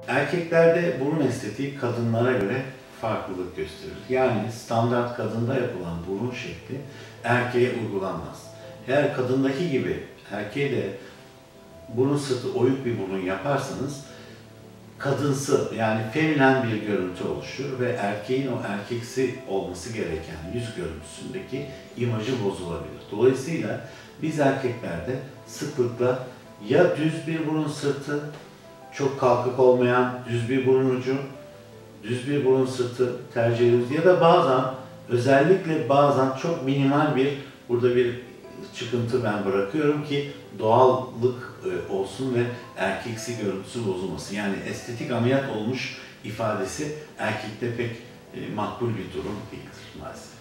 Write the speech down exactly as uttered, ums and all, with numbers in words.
Erkeklerde burun estetiği kadınlara göre farklılık gösterir. Yani standart kadında yapılan burun şekli erkeğe uygulanmaz. Eğer kadındaki gibi erkeğe de burun sırtı oyuk bir burun yaparsanız kadınsı yani feminen bir görüntü oluşur ve erkeğin o erkeksi olması gereken yüz görüntüsündeki imajı bozulabilir. Dolayısıyla biz erkeklerde sıklıkla ya düz bir burun sırtı, çok kalkık olmayan düz bir burun ucu, düz bir burun sırtı tercih ediyoruz ya da bazen, özellikle bazen çok minimal bir, burada bir çıkıntı ben bırakıyorum ki doğallık olsun ve erkeksi görüntüsü bozulmasın. Yani estetik ameliyat olmuş ifadesi erkekte pek makbul bir durum değildir maalesef.